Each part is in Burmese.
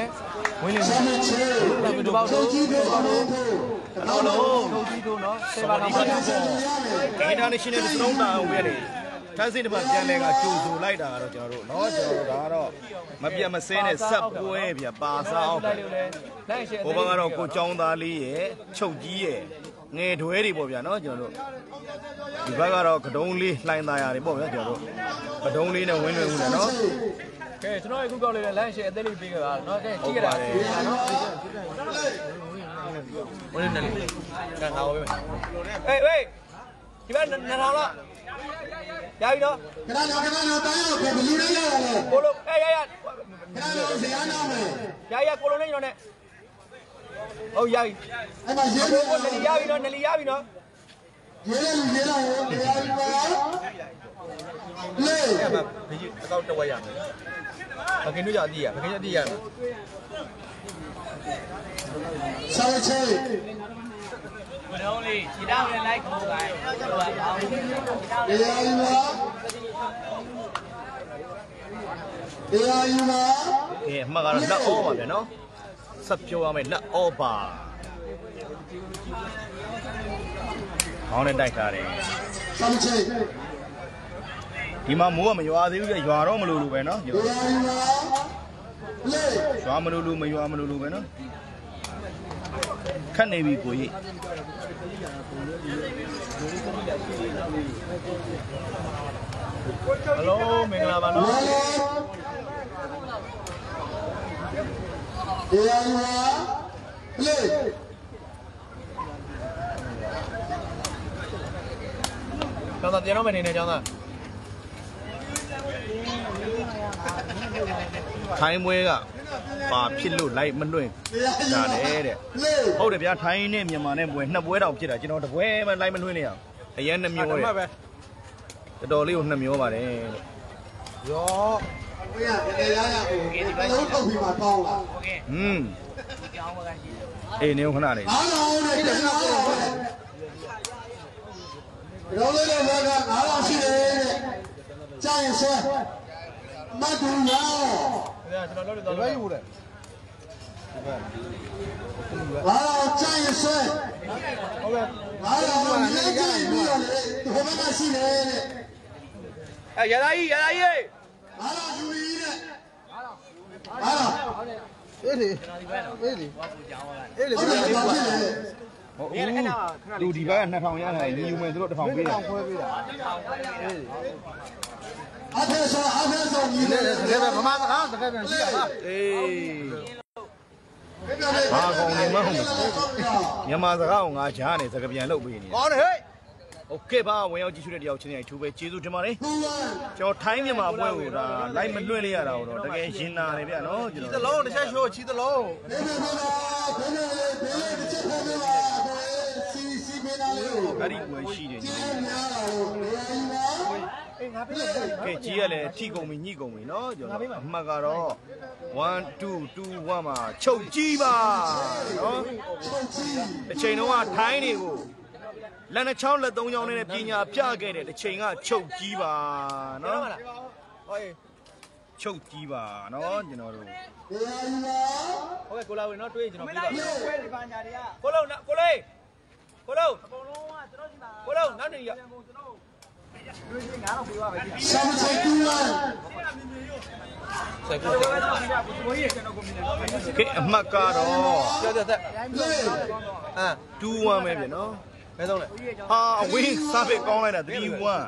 ဝင်နေတယ်ဒီဘောက်တော့နော်ထုတ်ကြည့်တော့နော်စေပါတော့ international စလုံးတာအောင်ပဲလေထန်းစိတ်တစ်ပတ်ပြန်လဲကကြိုဆိုလိုက်တာကတော့ကျွန်တော်တို့နော်ကျွန်တော်တို့ဒါကတော့မပြတ်မစဲနဲ့ဆက်ပွဲပြပါစားအောင်ဟိုဘက်ကတော့ကိုចောင်းသားလေးရဲ့ချုပ်ကြီးရဲ့ငယ်တွဲတွေပေါ့ဗျာနော်ကျွန်တော်တို့ဒီဘက်ကတော့ကတုံးလေးလှိုင်းသားရတယ်ပေါ့ဗျာကျွန်တော်တို့ကတုံးလေးနဲ့ဝင်းလွင်ဦးတယ်နော်ကဲကျွန်တော်အခုကောက်လေးလမ်းရှယ်အသေးလေးပေးကြတာနော်ကဲကြည့်ကြတာနော်ဝင်နေတယ်ကဲငါဝေးမယ်ဟေးဒီဘက်2000လောက်ရပြီနော်ခဏတော့တိုင်းရောက်ဘယ်လူလေးရောက်လဲကိုလုံးရခဏတော့ဇာနာမယ်ကိုလုံးလေးညောင်းနဲ့ဟုတ်ရပြီအဲ့မှာရေးကိုနလီရပြီနော်ရေးလာရောတရားယူပါလေအဲ့မှာဘယ်ကြီးအကောက်တစ်ဝက်ရမယ်ဘကင်းတို့ကြအတိရဘကင်းကြအတိရမယ်ဆောင်းချေမလုံးလေးခြေထောက်နဲ့လိုက်ခိုးပါကျွန်တော်ကအောင်းတရားယူပါကဲအမှတ်ကတော့လက်အောပါဗျာနော်ဆက်ပြောရမယ်လက်အောပါခေါင်းနဲ့တိုက်ထားတယ်ဆောင်းချေဒီမှာမိုးကမရွာသေးဘူးပြရွာတော့မလို့လို့ပဲနော်ရွာမလို့လို့မရွာမလို့လို့ပဲနော်ခတ်နေပြီကိုကြီးဟယ်လိုမင်္ဂလာပါနော်တရားယူပါလေကျောင်းသားပြန်တော့မနေနဲ့ကျောင်းသားထိုင်းမွဲကပါဖြစ်လို့လိုက်မလွင့်ကြတယ်တဲ့ဟုတ်တယ်ဗျာထိုင်းနဲ့မြန်မာနဲ့ပွဲနှစ်ပွဲတောင်ဖြစ်တာကျွန်တော်တပွဲမှလိုက်မလွင့်နေအောင်အရင်နှမျိုးတဲ့တော်တော်လေးကိုနှမျိုးပါတယ်လို့ရောဘယ်ရတရားရကိုလုံးထုတ်ပြီးမှတောင်းလာကြောင်းဘက်ကရှိတယ်အေးနေခဏလေးအားလုံးနဲ့တရားရရောလေးတဲ့ဘက်ကအားလုံးရှိတယ်တဲ့ကြာရင်ဆွဲမတူရောကျွန်တော်တို့တော့ယူတယ်ကြာရင်ဆွဲဟုတ်ကဲ့အားလုံးနဲ့ကြာရင်ပြီးတော့လေဒီဘက်ကရှိတယ်တဲ့ရသားကြီးအားလုံးယူရည်တဲ့အားလုံးအေးလေအေးလေအေးလေလူဒီဘက်က2000ရတယ်ညီယူမယ်သူတို့1000ပေးတာခွဲပေးတာအဖေဆောညီလေးတကယ်ပဲဗမာစကားတကယ်ပဲရှိတာပါအေးဘာကောင်နေမဟုတ်မြန်မာစကားကိုငါကြားနေစကားပြန်လုပ်ပေးနေကောင်းတယ်ဟဲ့โอเคပါဝင်ရောက်ကြည့်ရှုတဲ့တယောက်ချင်းတိုင်းထူပဲကျေးဇူးတင်ပါတယ်ကျွန်တော်ထိုင်းမြန်မာပွဲကိုဒါလိုက်မလွှင့်လိုက်ရတာတော့တကယ်ရင်နာတယ်ဗျာနော်ကျွန်တော်ချီသလုံးတစ်ချက်ရှိုးချီသလုံးအဲ့ဒီပွဲရှိတယ်ညီကဲကြီးရလဲထိကုန်ပြီညှိကုန်ပြီနော်ကျွန်တော်အမှတ်ကတော့1 2 2 1မှာချုပ်ကြီးပါနော်တစ်ချိန်လုံးကထိုင်းတွေကိုလက်နှချောင်းလက်သုံးချောင်းနဲ့ပညာပြခဲ့တဲ့တစ်ချိန်ကချုပ်ကြီးပါနော်ဟုတ်ချုပ်ကြီးပါနော်ကျွန်တော်တို့ဟုတ်ကဲ့ကိုလာဝင်နော်တွေးကျွန်တော်ပြပါမယ်ဝဲဒီပါညာတွေကကိုလုံးကိုလေးအကုန်လုံးကကျွန်တော်ဒီမှာကိုလုံးနောက်နေရကျွန်တော်တို့ဒီ9000ပေးပါပဲဆောင်းချေတူလာဆက်ကိုဘိုးကြီးကျွန်တော်ကိုမြင်တယ်ကဲအမှတ်ကတော့တက် 2-1ပဲဗျနော်ဘယ်ဆုံးလဲဟာအဝင်းစားပစ်ကောင်းလိုက်တာ3-1 ဘယ်ဘယ်ဘိုး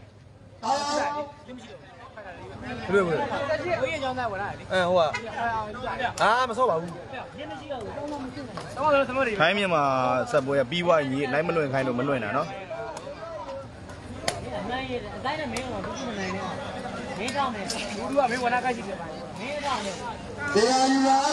ကြီးကျောင်းသားဝင်လာတယ်ဟိုကမဆော့ပါဘူးခိုင်းမြန်မာဆက်ပွဲပြီးွားရင်လိုက်မလွင်ခိုင်းလို့မလွင်တာနော်အနိုင်ရအတိုင်းနဲ့မင်းကဘူးမနိုင်နဲ့မင်းတောင်းမယ်ဘူးကမင်းဝနာကရှိပြပါမင်းတောင်းတယ်တရားယူပါ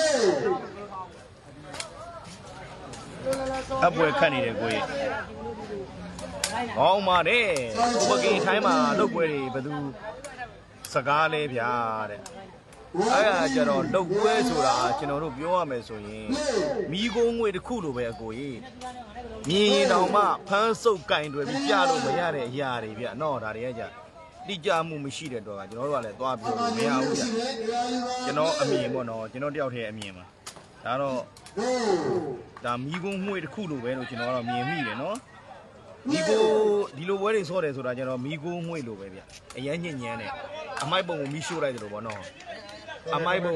လေအပွဲခတ်နေတယ်ကိုကြီးဟောမှာတဲ့ဥပကိထိုင်းမှာလုတ်ပွဲတွေဘယ်သူစကားလဲဗျာတဲ့အဲ့ဒါကြတော့လုတ်ပွဲဆိုတာကျွန်တော်တို့ပြောရမယ်ဆိုရင်မိကုန်းငွေတစ်ခုလိုပဲအကိုကြီးမြင်ရင်တောင်မှဖမ်းဆုပ်ကင်တွေပြီးပြလို့မရတဲ့အရာတွေဗျနော်ဒါတွေကကြတိကျမှုမရှိတဲ့တော့ကကျွန်တော်တို့ကလည်းသွားပြောလို့မရဘူးဗျကျွန်တော်အမြင်ပေါ့နော်ကျွန်တော်တယောက်တည်းအမြင်ပါဒါတော့ဒါမီးကုန်းမှုတစ်ခုလိုပဲလို့ကျွန်တော်ကတော့မြင်မိတယ်နော်ဒီလိုပွဲတွေဆော့တယ်ဆိုတာကျွန်တော်မီးကုန်းမှုလိုပဲဗျအရန်ညဉ့်ညမ်းတယ်အမိုက်ပုံကိုမီးရှို့လိုက်တယ်လို့ပေါ့နော်အမိုက်ပုံ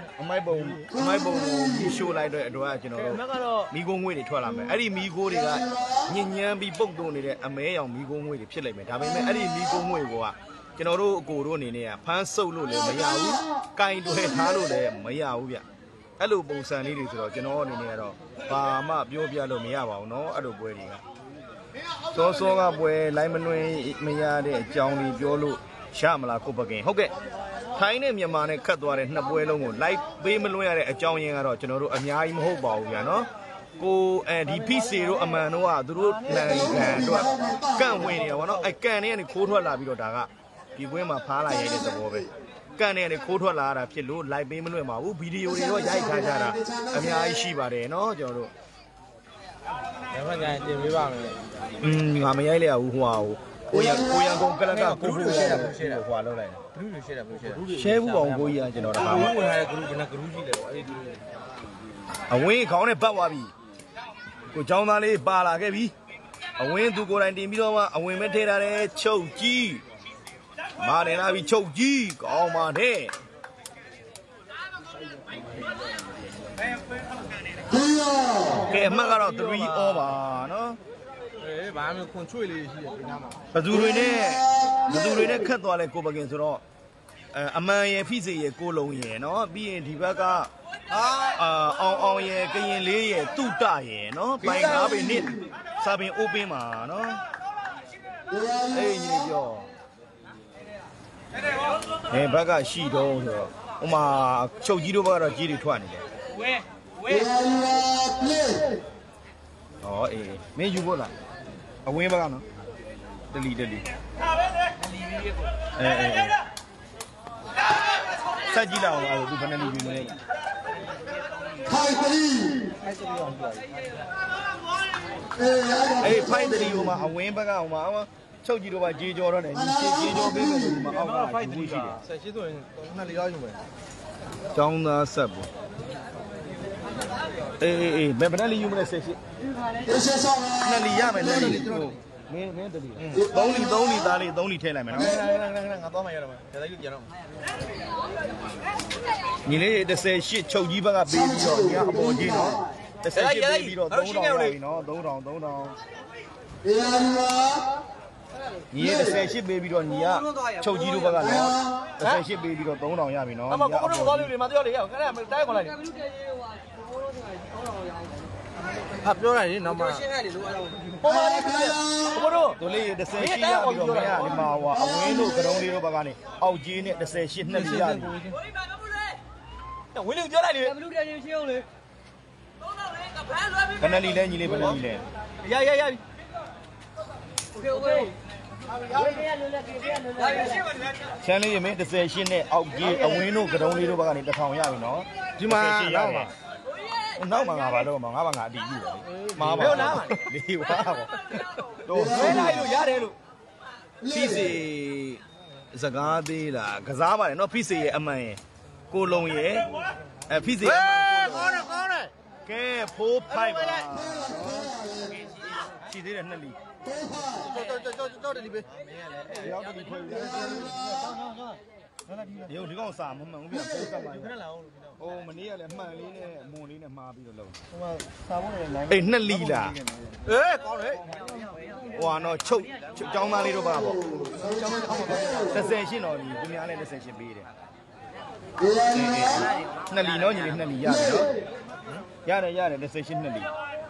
မီးရှို့လိုက်တဲ့အတွက်ကကျွန်တော်တို့မီးကုန်းငွေတွေထွက်လာမယ်အဲ့ဒီမီးကိုတွေကညဉ့်ညမ်းပြီးပုတ်သွင်းနေတဲ့အမဲရောင်မီးကုန်းငွေတွေဖြစ်လိမ့်မယ်ဒါပေမဲ့အဲ့ဒီမီးကုန်းငွေကကျွန်တော်တို့အကိုတို့အနေနဲ့ဖမ်းဆုပ်လို့လည်းမရဘူးကင်တွယ်ထားလို့လည်းမရဘူးဗျအဲ့လိုပုံစံလေးတွေဆိုတော့ကျွန်တော်အနေနဲ့ကတော့ဘာမှပြောပြလို့မရပါဘူးเนาะအဲ့လိုပွဲတွေကစောကပွဲလိုင်းမနှွင်းမရတဲ့အကြောင်းလေးပြောလို့ရမလားကိုပကင်ဟုတ်ကဲ့ထိုင်းနဲ့မြန်မာနဲ့ခတ်သွားတဲ့နှစ်ပွဲလုံးကိုလိုက်ပေးမလွှဲရတဲ့အကြောင်းရင်းကတော့ကျွန်တော်တို့အများကြီးမဟုတ်ပါဘူးဗျာเนาะကိုဒီဖိစီတို့အမှန်တို့ကသူတို့နိုင်ငံတို့ကန့်ဝင်နေရပါတော့အဲကန်တွေကနေခိုးထွက်လာပြီးတော့ဒါကဒီပွဲမှာဖားလာရတဲ့သဘောပဲကန်တွေကနေခိုးထွက်လာတာဖြစ်လို့လိုက်ပေးမလွှဲပါဘူးဗီဒီယိုတွေတော့ရိုက်ထားကြတာအများကြီးရှိပါတယ်เนาะကျွန်တော်တို့ဒါမှကြရင်တင်ပေးပါမယ်ငါမရိုက်လိုက်ဘူးဟိုဟာကိုရန်ကုန်ကလကကိုဘူးရှေ့တာဟိုလောက်လိုက်တာဂရုတွေရှေ့တာရှဲဘူးအောင်ကိုကြီးကကျွန်တော်ဒါမှဝင်ထားတဲ့ဂရုဘယ်နှဂရုရှိလဲပေါ့အဲ့ဒီအဝင်းခေါင်းနဲ့ပတ်သွားပြီကိုเจ้าသားလေးပါလာခဲ့ပြီအဝင်းသူကိုယ်တိုင်တင်ပြီးတော့မှအဝင်းပဲထဲထားတယ်ချုပ်ကြီးမာနေလာပြီချုပ်ကြီးကောင်းပါနဲ့ကဲအမှတ်ကတော့3 all ပါနော်ဘာမှခွန်ချွေလေးရှိတယ်ဒီနားမှာဘသူတွေနဲ့ခတ်သွားလဲကိုပကင်ဆိုတော့အမှန်ရယ်ဖိစေရယ်ကိုလုံးရယ်နော်ပြီးရင်ဒီဘက်ကအောင်ရယ်ကရင်လေးရယ်တုတရယ်နော်ပိုင်ကားပင်နစ်စာပင်အိုးပင်းမှာနော်အေးညီပြောဘက်ကရှိတော့ဆိုတော့ဟိုမှာချုပ်ကြီးတို့ဘက်ကတော့ကြီးတွေထွက်နေတယ်ဝဲဟောအေးမင်းယူဖို့လားအဝင်းဘက်ကနော်တလီအေးဆက်ကြည့်လောက်အောင်သူဘယ်နဲ့လီယူမလဲဖိုင်တရီဖိုင်တရီဟိုမှာအဝင်းဘက်ကဟိုမှာချုပ်ကြည့်တော့ပါကြေးကြောတော့နေကြေးကြောပေးမယ်ဆိုဒီမှာအောက်ကဖိုင်တရီရှိတယ်ဆက်ရှိဆိုရင်နှစ်လီလောက်ယူမယ်ကျောင်းသားဆက်ပေါ့အေးဘယ်နဲ့လီယူမလဲဆက်ရှိနှစ်လီရမယ်နှစ်လီမင်းတလီ3လီသားလေး3လီထည့်လိုက်မယ်နော်ငါသွားမှရတော့မယ်ဒါလိုက်လို့ပြန်တော့ညီလေး18ချုပ်ကြီးဘက်ကပေးပြီးတော့ညီကအပေါ်ကြီးနော်18ပေးပြီးတော့3000ရပြီနော်3000ညီ18ပေးပြီးတော့ညီကချုပ်ကြီးတို့ဘက်ကလည်း18ပေးပြီးတော့3000ရပြီနော်ညီကအပေါ်ကြီးသွားလို့လေမပြောလေခဏတိုင်းခေါ်လိုက်ပြောရတယ်နော်မရှင်းရတယ်လို့အဲ့တော့ပေါ်ပါလေဘိုးတို့တို့လေး18ရှိရပြီးတော့မရဒီမှာဟိုအဝင်းတို့ကရုံးလေးတို့ဘက်ကနေအောက်ကြီးနဲ့18နှစ်လီရပြီဝင်းလေးပြောလိုက်လေဘလူးတယ်ရှင်းအောင်လေဘယ်နှလီလဲညီလေးဘယ်နှလီလဲရပြီโอเคချမ်းလေးရမင်း18နဲ့အောက်ကြီးအဝင်းတို့ကရုံးလေးတို့ဘက်ကနေ1000ရပြီနော်ဒီမှာနောက်မှာငါပါတော့ငါပါငါအတီးယူတယ်မှားပါလေဝါပေါ့တော့ဆွဲလိုက်လို့ရတယ်လို့ဖိစီစကားသေးလားကစားပါတယ်နော်ဖိစီရဲ့အမှန်ရဲ့ကိုလုံးရဲ့ဖိစီအမှန်ကောင်းတယ်ကဲ4 5ပါရှိသေးတယ်နှစ်လီတော့တယ်လီပဲရောက်တယ်ခွေရုပ်ဒီကောင်စာမမှန်ဘူးပြန်ပိုးကပ်ပါခဏလာအောင်ဟိုမနေ့ကလည်းမှန်လေးနဲ့မွန်လေးနဲ့မှားပြီးတော့လုံးဟိုမှာစာဖို့လည်းနိုင်အေးနှစ်လီလားကောင်းတယ်ဟိုကတော့ချုပ်ကျောင်းသားလေးတို့ပါပေါ့ကျောင်းသားအောက်မှာ30ရှင်းတော့ဒီသူများလည်း30ရှင်းပေးတယ်နှစ်လီနော်ညီလေးနှစ်လီရတယ်နော်ရတယ်30ရှင်းနှစ်လီ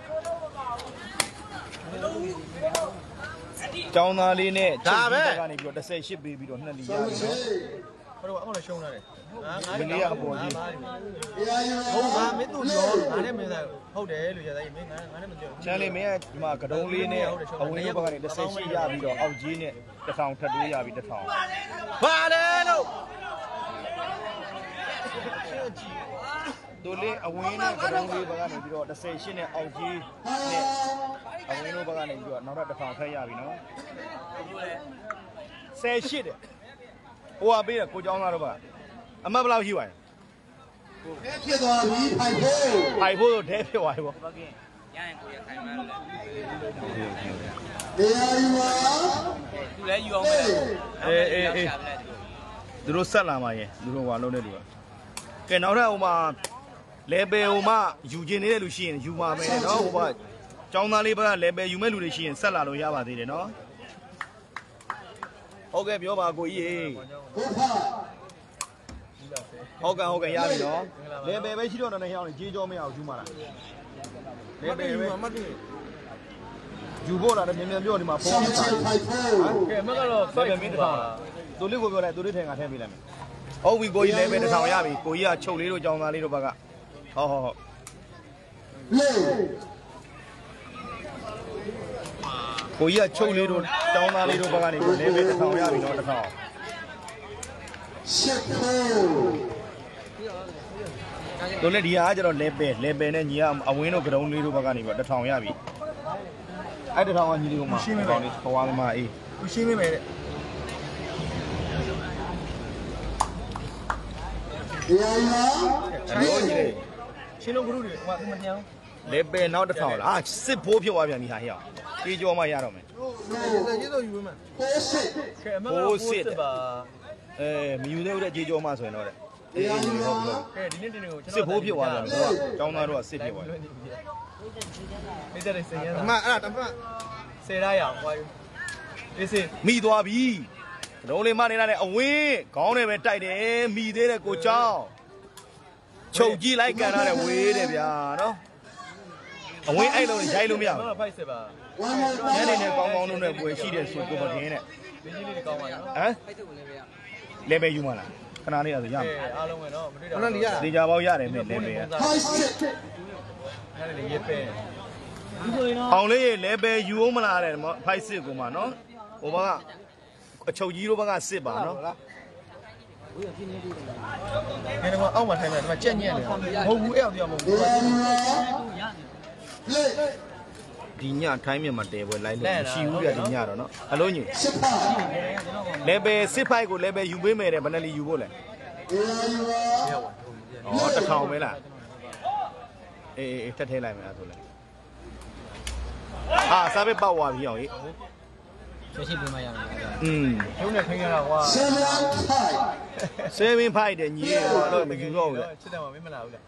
ကျောင်းသားလေးနဲ့ချုပ်ကြီးကနေပြီးတော့38ပေးပြီးတော့နှစ်လီရတယ်နော်တော့အခုလည်းရှုံးလာတယ်မင်းလေးကအပေါ်ကြီးဟုတ်ပါမင်းတို့ရောငါနဲ့မင်းသားဟုတ်တယ်လို့ရသားကြီးမင်းငါနဲ့မပြောချမ်းလေးမင်းကဒီမှာကတုံးလေးနဲ့အဝင်းဘက်ကနေ38ရပြီးတော့အောက်ကြီးနဲ့1000ထပ်တိုးရပြီး1000 ဘာလဲလို့တို့လေးအဝင်းနဲ့ကတုံးလေးဘက်ကနေပြီးတော့38နဲ့အောက်ကြီးနဲ့အဝင်းတို့ဘက်ကနေပြီးတော့နောက်တော့1000ထပ်ရပြီနော် 18တဲ့ဟိုကပေးတယ်ကိုเจ้าသားတော့ပါအမတ်ဘယ်လောက်ရှိပါလဲဖြစ်သွားပြီဖိုက်ဖို့ဖိုင်ဖို့တော့တဲဖြစ်သွားပြီပေါ့ဟုတ်ကဲ့ရရင်ကိုရခိုင်မှန်းလဲတရားယူပါသူလည်းယူအောင်ပဲအေးသူတို့ဆက်လာမှာရင်သူတို့ဟွာလုံးတဲ့လူကကဲနောက်ထပ်ဟိုမှာလေဘယ်ဟိုမှာယူကျင်နေတဲ့လူရှိရင်ယူပါမယ်နော်ဟိုမှာចောင်းသားလေးဘက်ကလေဘယ်ယူမဲ့လူတွေရှိရင်ဆက်လာလို့ရပါသေးတယ်နော်ဟုတ်ကဲ့ပြောပါကိုကြီးဟုတ်ပါဟုတ်ကဲ့ရပြီနော်လေဘယ်ပဲရှိတော့တော့နှစ်ယောက်နေကြေးကြောမရအောင်ယူမှာလားလေဘယ်ပဲယူဖို့လားမြန်မြန်ပြောဒီမှာဖုန်းပေးပါဖိုက်ဖို့ကဲအမကတော့ဘယ်မင်းတစ်ထောင်လားသူလေးကိုပြောလိုက်သူလေးထဲငါထည့်ပေးလိုက်မယ်ဟုတ်ပြီကိုကြီးလေဘယ်တစ်ထောင်ရပြီကိုကြီးကချုပ်လေးတို့ចောင်းသားလေးတို့ဘက်ကဟုတ်လေကိုကြီးကချုပ်လေးတို့ចောင်းသားလေးတို့ဘက်ကနေလေဘယ်တစ်ထောင်ရပြီနော်တစ်ထောင်ရှစ်ဖို့တို့လည်းဒီဟာကကျတော့လေဘယ်နဲ့ညီကအဝင်းတို့ကရုံးလေးတို့ဘက်ကနေပြီးတစ်ထောင်ရပြီအဲ့တစ်ထောင်ကညီလေးကမှရှင်းမယ်လေးဘွားသမားအေးသူရှင်းပေးမယ်တဲ့တရားယူပါအဲ့လိုညီလေးရှင်းလို့ကရုတွေဟိုကသူမပြောင်းလေဘယ်နောက်တစ်ထောင်လားစစ်ဖိုးဖြစ်သွားပြန်ပြီဟာဟဲ့ကြေးကြောမှရတော့မယ်ကျေးဇူးယူမယ်ပိုးစစ်ကဲအမကတော့စစ်ပါမယူသေးဘူးတဲ့ကြေးကြောမှဆိုရင်တော့တဲ့အေးဟုတ်ဟုတ်ကဲဒီနေ့တင်ကိုကျွန်တော်စစ်ဖိုးဖြစ်သွားပြန်ပြီကွာကျောင်းသားတို့ကစစ်ဖြစ်သွားတယ်နေတဲ့စင်ရတာအမအဲ့ဒါတပတ်10ရအောင်ဟွာယူအေးစင်မိသွားပြီရုံးလေးမနေတာနဲ့အဝင်းခေါင်းနဲ့ပဲတိုက်တယ်မိသေးတယ်ကိုเจ้าချုပ်ကြည့်လိုက်ကန်ရတယ်ဝေးတယ်ဗျာနော်အဝင်းအဲ့လိုရိုက်လို့မရအမဘူးဖိုက်စစ်ပါဝမ်းမောညနေနဲ့ကောင်းကောင်းနဲ့ပွဲရှိတယ်ဆိုကိုမတင်နဲ့မင်းကြီးလေးတွေကောင်းပါနော်ဟမ်လေပဲယူမလားခဏလေးရဆိုရမယ်အားလုံးပဲနော်မတွေ့တော့ဘူးတေချာပေါက်ရတယ်မင်းလေပဲဖိုက်စစ်အဲ့ဒါလေးရေးပဲအောင်လေးလေပဲယူအောင်မလားတဲ့ဖိုက်စစ်ကိုမှနော်ဟိုဘကအချုပ်ကြီးတို့ဘက်ကစစ်ပါနော်ငါတော့အောက်မှာထိုင်တယ်ဒီမှာကြက်ညက်နေမဟုတ်ဘူးအဲ့အောင်တရားမဟုတ်ဘူးတရားယူပါလေဒီညထိုင်းမြမှာတဲပွဲလိုက်လို့ရှိဘူးပြဒီညတော့နော်အလုံးကြီးစစ်ပါလေပဲစစ်ဖိုက်ကိုလေပဲယူပေးမယ်တဲ့ဘယ်နဲ့လီယူဖို့လဲတရားယူပါဩတစ်ထောင်ပဲလားအေးတက်ထဲလိုက်မယ်အဲ့ဆိုလဲဟာစားပဲပေါက်သွားပြီအောင်ကြီးဆက်ရှိပေးမှရမယ်ရုံးနဲ့ခိုင်းရတာကွာဆယ်မဖိုက် 7 ဖိုက်တဲ့ညီတော့မယူတော့ဘူးလေချစ်တယ်မမင်းမလာဘူးလေ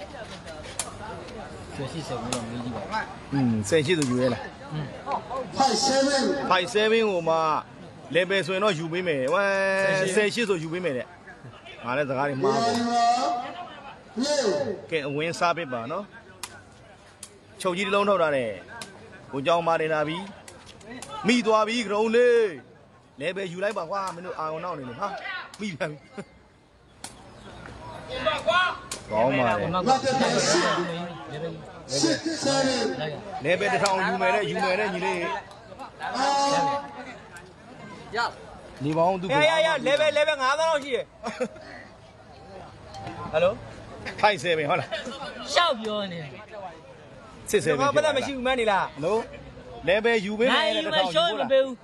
ဆက်ရှိဆက်ပြီးတော့မေးကြည့်ပါဆယ်ရှိသူယူရဲလားဖိုက်ဆယ်မဖိုက်7ကိုမှလေပဲဆိုရင်တော့ယူပေးမယ်ဝမ်ဆယ်ရှိဆိုယူပေးမယ်တဲ့ငါလည်းစကားတွေမှားတရားပါယူပါလေကဲအဝင်းစားပစ်ပါနော်ချုပ်ကြီးတစ်လုံးထုတ်တာတဲ့ကိုเจ้าမတင်လာပြီမိသွားပြီကြုံလေးလဲပဲယူလိုက်ပါကွာမင်းတို့အာရုံနောက်နေလို့ဟာမိပြန်ပြီကောင်းပါလေလက်တဲ့စစ်စစ်ဆယ်လဲပဲတစ်ထောင်ယူမယ်တဲ့ယူမယ်တဲ့ညီလေးအာနေပေါင်းသူရlevel 9000လောက်ရှိတယ်ဟယ်လိုဖိုက်7ဟုတ်လားရှောက်ပြောနေစစ်7 ဘာမှမရှိဘူးမန်းနေလားနော်လဲပဲယူပေးမယ်နိုင်တဲ့ယူတစ်မထောင်ရှော့ယူမလားပေးဘူး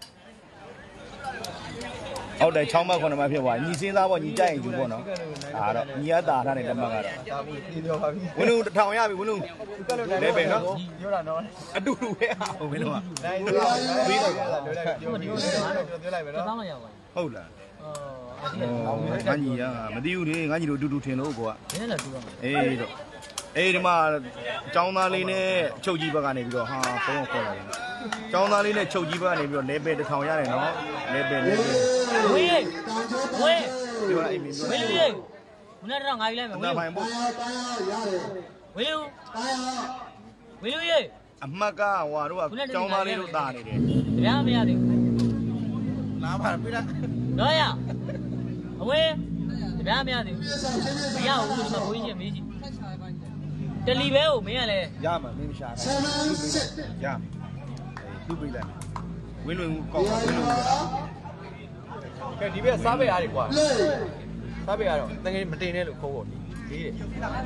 ဟုတ်တယ်6မှတ်9မှတ်ဖြစ်သွားညီစင်းသားပေါ့ညီကြိုက်ရင်ယူပေါ့နော်ဒါတော့ညီရတာထားတဲ့လက်မှတ်ကတော့ဒါဘူးပြီးတော့ပါပြီဝင်းလုံးတစ်ထောင်ရပြီဝင်းလုံးလဲပဲနော်ပြောတာနော်အတူတူပဲဟုတ်ဝင်းလုံးကနိုင်လို့ပြီးတော့လွယ်လိုက်ပြောလိုက်မယ်နော်တောင်းလိုက်ရပါဟုတ်လားအော်အဲ့ဒီငါညီရမသိဘူးလေငါညီတို့အတူတူထင်လို့ကွာနည်းနည်းတော့တူပါမယ်အေးတော့အေးဒီမှာចောင်းသားလေးနဲ့ချုပ်ကြီးဘက်ကနေပြီးတော့ဟာဘုံခေါ်လာတယ်ចောင်းသားလေးနဲ့ချုပ်ကြီးဘက်ကနေပြီးတော့လဲပဲတစ်ထောင်ရတယ်နော်လဲပဲဝေးဝေးဒီမှာအိမ်မင်းတို့ဝေးလူလေးမနေ့တော့ငါယူလိုက်မယ်ဝေးနာလူဖိုင်ဖို့တရားရတယ်ဝေးလူတရားဝေးလူရေအမှတ်ကဟွာတို့ကចောင်းသားလေးတို့တာနေတယ်တရားမရသေးဘူးလာပါပြီလားတော့ရအဝေးတရားမရသေးဘူးမရဘူးဒီမှာဘိုးကြီးချင်းမေးကြည့်တလီပဲကိုမင်းကလည်းရမှာမင်းမရှာဆယ်မစစ်ရသူ့ပြလိုက်ဝင်းလွင်ကောက်ဝင်းလွင်ကဲဒီဘက်စားပဲအားတွေကွာလေစားပဲကတော့တကယ်မတင်နဲ့လို့ခေါ်ဖို့လေးတယ်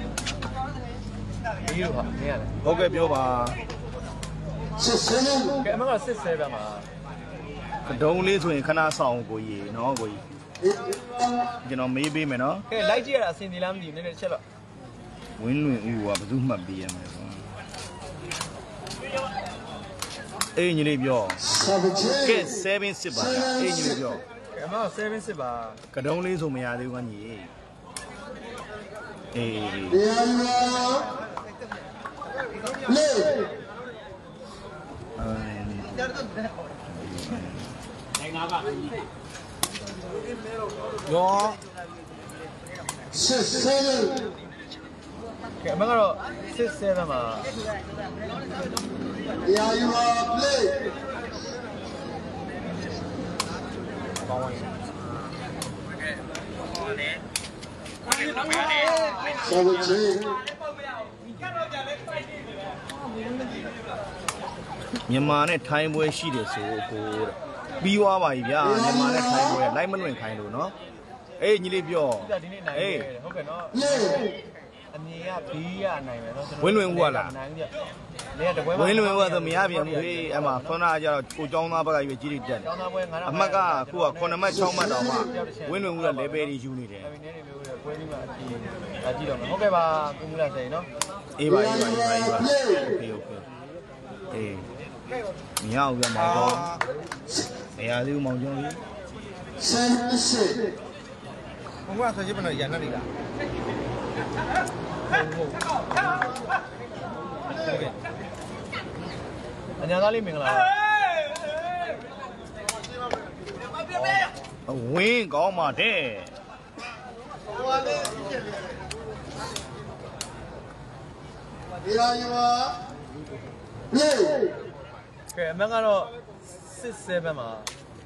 ဒီလိုဟာမင်းရတယ်ဟုတ်ကဲ့ပြောပါစစ်ဆယ်မကဲအမကစစ်ဆဲပဲမှာဒုံလေးဆိုရင်ခဏဆောင်ကိုကြီးနော်ကိုကြီးကျွန်တော်မေးပေးမယ်နော်ကဲလိုက်ကြည့်ရတာအစင်ဒီလားမသိဘူးနည်းနည်းချက်တော့ဝင်းလွင်ဦးကဘယ်သူမှတ်ပေးရမယ်ဆိုအေးညီလေးပြောကဲ7 စစ်ပါအေးညီလေးပြောအမ7 စစ်ပါကဒုံလေးဆိုမရသေးဘူးကညီအေးရောကဲအမကတော့6-7မှာ Yeah, you are play. ပေါင်းဝင်မြန်မာနဲ့ထိုင်းပွဲရှိတယ်ဆိုကိုပြီးသွားပါပြီဗျာမြန်မာနဲ့ထိုင်းပွဲလိုက်မလွင့်ခိုင်းလို့နော်အေးညီလေးပြောဒီနေ့နိုင်တယ်ဟုတ်ကဲ့နော်အမြင်ကဘီးရနိုင်မယ်နော်ဝင်းလွင်ဦးကလားနိုင်ပြီလေတပွဲဝင်းလွင်ဦးကတော့မရပြန်ဘူးဟေးအမဆွမ်းနာကြတော့ကိုကျောင်းသားဘက်ကရွေးကြီးတွေတက်တယ်ကျောင်းသားပွဲ9 အမှတ်ကခုက9မှတ်6မှတ်တော့မှဝင်းလွင်ဦးက level တွေယူနေတယ်အဲ့ဒီနေမျိုးတွေပွဲပြီးမှအကြည့်တော့မယ်ဟုတ်ကဲ့ပါကုမူလာဆိုင်နော်အေးပါโอเคအေးမရဘူးဗျမောင်တော့မရသေးဘူးမောင်ကျော်ကြီးဘုံကဆက်ချစ်မလို့ရန်နေလားအညာသားလေးမင်္ဂလာဝင်းကောင်းပါတဲ့ဒီလာယူပါလေကဲအမကတော့6-7မှာ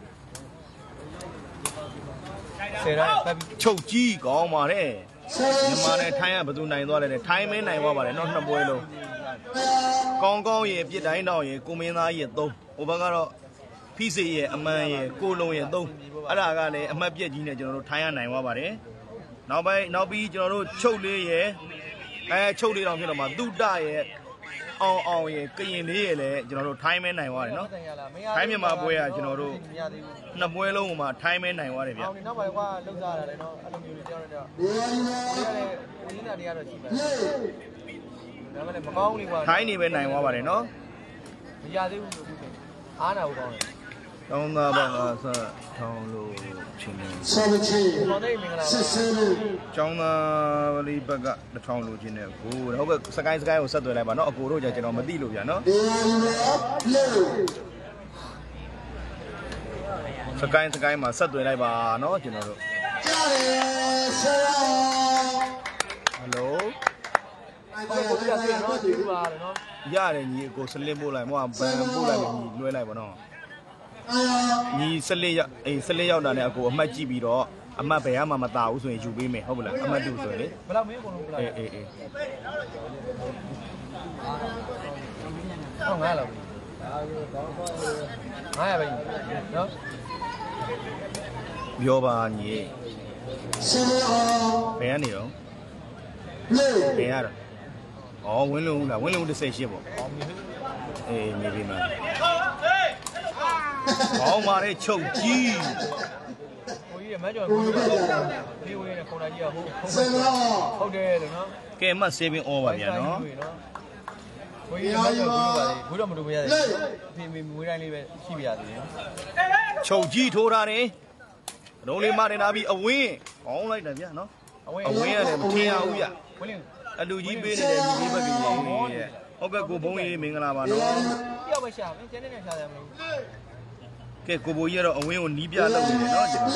ဆယ်တိုင်းချုပ်ကြီးကောင်းပါတဲ့မြန်မာနဲ့ထိုင်းကဘယ်သူနိုင်သွားလဲနဲ့ထိုင်းမင်းနိုင်သွားပါတယ်နော်နှစ်ပွဲလုံးကောင်းကောင်းရဲ့ပြစ်တိုင်းတော့ရဲ့ကိုမင်းသားရဲ့3ဟိုဘက်ကတော့ဖိစေရဲ့အမှန်ရဲ့ကိုလုံးရဲ့3အဲ့ဒါကလည်းအမှတ်ပြက်ကြီးနဲ့ကျွန်တော်တို့ထိုင်းကနိုင်သွားပါတယ်နောက်ပြီးကျွန်တော်တို့ချုပ်လေးရဲ့ချုပ်လေးတော့ဖြစ်တော့မှသူတရဲ့အောင်ရဲ့ကရင်လေးရဲ့လည်းကျွန်တော်တို့ထိုင်းမဲနိုင်သွားတယ်နော်ထိုင်းမြန်မာပွဲကကျွန်တော်တို့နှစ်ပွဲလုံးမှာထိုင်းမဲနိုင်သွားတယ်ဗျ။နောက်ပိုင်းကလှုပ်စားရတယ်နော်အဲ့လိုမျိုးတွေကြောက်နေတော့ဒီကလည်းဝင်းနာတွေကတော့ရှိပါတယ်။ဒါမှလည်းမကောင်းဘူးလေကွာထိုင်းနေပဲနိုင်သွားပါတယ်နော်မရသေးဘူးအားနာဘူးကောင်းတယ်တောင်းသားပါကဆက်ထောင်းလို့ချင်းနေဘောသိမင်္ဂလာကျောင်းသားလေးဘက်က1000လို့ချင်းနေကိုဟုတ်ကဲ့စကိုင်းကိုဆက်သွယ်လိုက်ပါနော်အကိုတို့ကျွန်တော်မသိလို့ဗျာနော်စကိုင်းမှာဆက်သွယ်လိုက်ပါနော်ကျွန်တော်တို့ကြားတယ်ဆရာဟယ်လိုဟုတ်ကဲ့ပြနော်ဒီပါတယ်နော်ရတယ်ညီအကိုစလင်းပို့လိုက်မဟုတ်ဘန်ပို့လိုက်ညီလွှဲလိုက်ပါနော်ညီ14ရောက်တာနဲ့အကိုအမှတ်ကြည့်ပြီးတော့အမှတ်ဘယ်မှမတာဘူးဆိုရင်ယူပေးမယ်ဟုတ်ပလားအမှတ်တူဆိုရင်လေဘယ်လောက်မင်းအကုန်လုံးဘယ်လောက်အေးဟုတ်900လောက်900ပဲနော်ပြောပါညီရှင်ဘယ်ကနေတော့ဘယ်ရတော့ဩဝင်းလုံးလားဝင်းလုံး18ပေါ့အေးနေပြီမှာကောင်းပါလေချုပ်ကြီးဟိုကြီးရမကျော်ဘူးဒီဝေးနဲ့ခုံတာကြီးကဟုတ်တယ်လို့နော်ကဲမှတ်7 over ဗျာနော်ဟိုကြီးရမကျော်ဘူးလို့ပါလေဘူးတော့မတူမရတယ်ဖေမေမွေးတိုင်းလေးပဲရှိပြရသေးတယ်ချုပ်ကြီးထိုးထားတယ်ရုံးလေးမတင်လာပြီးအဝင်းကောင်းလိုက်တယ်ဗျာနော်အဝင်းရတယ်မထင်ရဘူးဗျဝင်းအလူကြီးပေးနေတယ်ညီလေးဘက်ကကြီးရဲ့ဟုတ်ကဲ့ကိုဘုံကြီးမင်္ဂလာပါနော်တယောက်ပဲရှာမယ်ကျန်တဲ့ရှာတယ်မလို့ကဲကိုဘိုးကြီးကတော့အဝင်းကိုနီးပြလုပ်နေတယ်နော်ကျွန်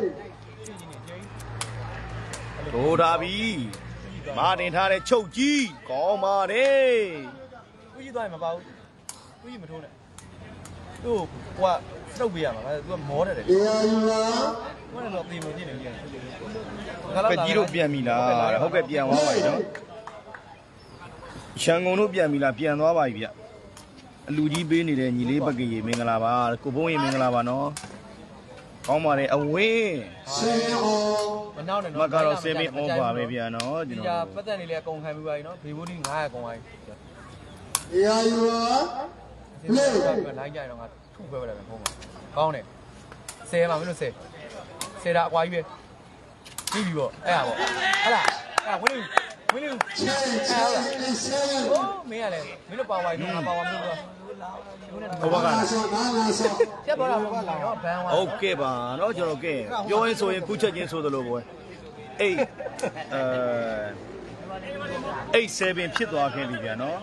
တော်ထိုးထားပြီမာတင်ထားတဲ့ချုပ်ကြီးကောင်းပါတယ်ဦးကြီးသွားရင်မပါဘူးဦးကြီးမထိုးနဲ့သူ့ဟိုကစုပ်ပေးရမှာသူကမောတယ်လေဘာလို့လဲတော့ပြင်မကြည့်နေကြတယ်ကကြီးတို့ပြန်ပြီလားဟုတ်ကဲ့ပြန်သွားပါပြီနော်ရှန်ကုန်တို့ပြန်ပြီလားပြန်သွားပါပြီဗျအလူကြီးပေးနေတဲ့ညီလေးဘက်ကကြီးမင်္ဂလာပါကိုဘုံကြီးမင်္ဂလာပါနော်ကောင်းပါတယ်အဝင်းမနောက်နဲ့နော်မကတော့7 on ပါပဲဗျာနော်ကျွန်တော်ဒီပတ်သက်နေလေအကုန်ခံပြီးပါပြီနော်ဘေဘူးဒီ900ကုန်ပါပြီရာယူပါလေလိုက်ကြရတော့ငါထုခွဲไปတယ်ဘုံမှာကောင်းတယ်ဆယ်မှာမင်းတို့ဆယ်တာအကွာကြီးပဲပြီးပြီပေါ့အဲ့ဒါပေါ့ဟုတ်လားအဲ့ဝင်းလူအဲ့ဟုတ်လားโอ้မင်းရလေမင်းတို့ပါဝါကြီးငါပါဝါမလို့လားဟိုဘက်ကလားပြတ်သွားတာပေါ့လားဘန်ဝါโอเคပါเนาะကျွန်တော်ကဲပြောရင်းဆိုရင်ခုချက်ချင်းဆိုသလိုပဲ8-7ဖြစ်သွားခဲ့ပြီဗျာเนาะ